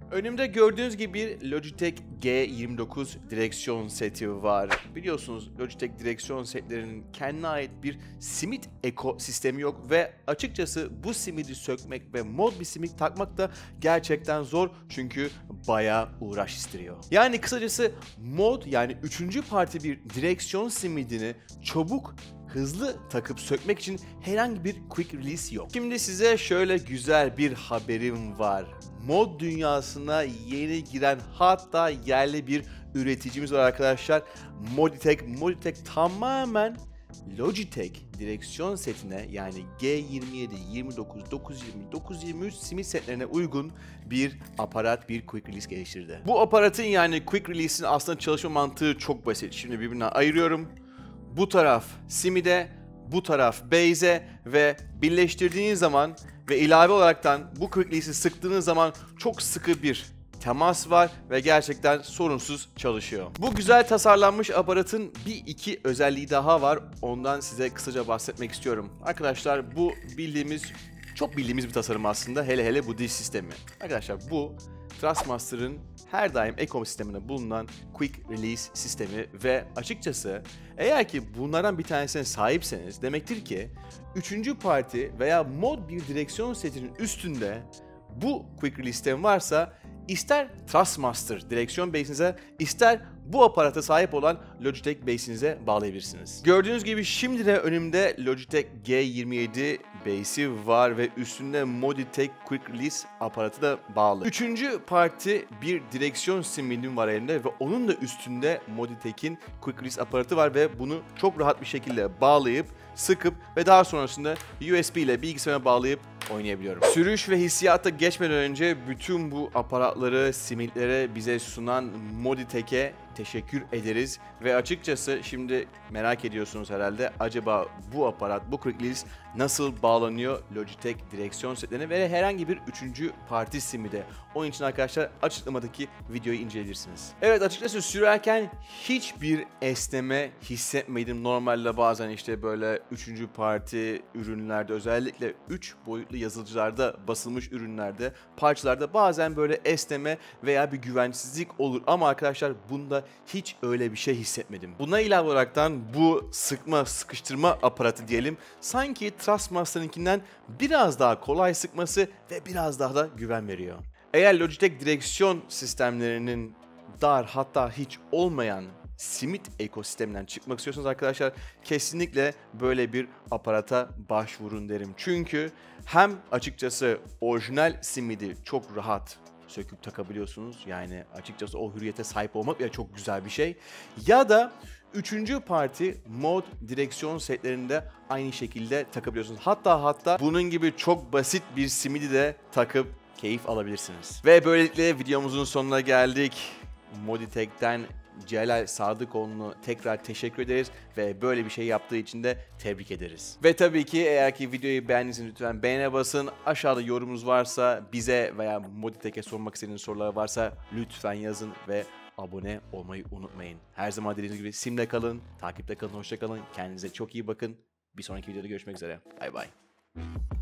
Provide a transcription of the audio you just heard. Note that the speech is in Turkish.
Önümde gördüğünüz gibi bir Logitech G29 direksiyon seti var. Biliyorsunuz Logitech direksiyon setlerinin kendine ait bir simit ekosistemi yok ve açıkçası bu simidi sökmek ve mod bir simit takmak da gerçekten zor çünkü bayağı uğraş istiyor. Yani kısacası mod yani 3. parti bir direksiyon simidini çabuk hızlı takıp sökmek için herhangi bir quick release yok. Şimdi size şöyle güzel bir haberim var. Mod dünyasına yeni giren hatta yerli bir üreticimiz var arkadaşlar. Moditech. Moditech tamamen Logitech direksiyon setine yani G27, 29, 920, 923 simit setlerine uygun bir aparat, bir quick release geliştirdi. Bu aparatın yani quick release'in aslında çalışma mantığı çok basit. Şimdi birbirinden ayırıyorum. Bu taraf simide, bu taraf base'e ve birleştirdiğiniz zaman ve ilave olaraktan bu quick release'i sıktığınız zaman çok sıkı bir temas var ve gerçekten sorunsuz çalışıyor. Bu güzel tasarlanmış aparatın bir iki özelliği daha var. Ondan size kısaca bahsetmek istiyorum. Arkadaşlar bu çok bildiğimiz bir tasarım aslında. Hele bu diş sistemi. Arkadaşlar bu Thrustmaster'ın her daim ekosisteminde bulunan Quick Release sistemi ve açıkçası eğer ki bunlardan bir tanesine sahipseniz demektir ki 3. parti veya mod bir direksiyon setinin üstünde bu Quick Release sistemi varsa ister Thrustmaster direksiyon base'inize ister bu aparata sahip olan Logitech base'inize bağlayabilirsiniz. Gördüğünüz gibi şimdi de önümde Logitech G27 base'i var ve üstünde Moditech Quick Release aparatı da bağlı. 3. parti bir direksiyon simidim var elimde ve onun da üstünde Moditech'in Quick Release aparatı var ve bunu çok rahat bir şekilde bağlayıp sıkıp ve daha sonrasında USB ile bilgisayara bağlayıp oynayabiliyorum. Sürüş ve hissiyata geçmeden önce bütün bu aparatları, simitlere bize sunan Moditech'e teşekkür ederiz ve açıkçası şimdi merak ediyorsunuz herhalde acaba bu aparat, bu Quick Release nasıl bağlanıyor Logitech direksiyon setlerine ve herhangi bir 3. parti simide. Onun için arkadaşlar açıklamadaki videoyu inceleyebilirsiniz. Evet açıkçası sürerken hiçbir esneme hissetmedim. Normalde bazen işte böyle 3. parti ürünlerde özellikle 3 boyutlu yazıcılarda basılmış ürünlerde parçalarda bazen böyle esneme veya bir güvensizlik olur ama arkadaşlar bunda hiç öyle bir şey hissetmedim. Buna ilave olaraktan bu sıkıştırma aparatı diyelim sanki Thrustmaster'ınkinden biraz daha kolay sıkması ve biraz daha da güven veriyor. Eğer Logitech direksiyon sistemlerinin dar hatta hiç olmayan simit ekosisteminden çıkmak istiyorsanız arkadaşlar kesinlikle böyle bir aparata başvurun derim. Çünkü hem açıkçası orijinal simidi çok rahat söküp takabiliyorsunuz. Yani açıkçası o hürriyete sahip olmak bile çok güzel bir şey. Ya da 3. parti mod direksiyon setlerinde aynı şekilde takabiliyorsunuz. Hatta bunun gibi çok basit bir simidi de takıp keyif alabilirsiniz. Ve böylelikle videomuzun sonuna geldik. Moditech'ten Celal Sadıkoğlu'na tekrar teşekkür ederiz ve böyle bir şey yaptığı için de tebrik ederiz. Ve tabii ki eğer ki videoyu beğendiyseniz lütfen beğene basın. Aşağıda yorumunuz varsa bize veya Moditech'e sormak istediğiniz sorular varsa lütfen yazın ve abone olmayı unutmayın. Her zaman dediğiniz gibi simde kalın, takipte kalın, hoşça kalın. Kendinize çok iyi bakın. Bir sonraki videoda görüşmek üzere. Bay bay.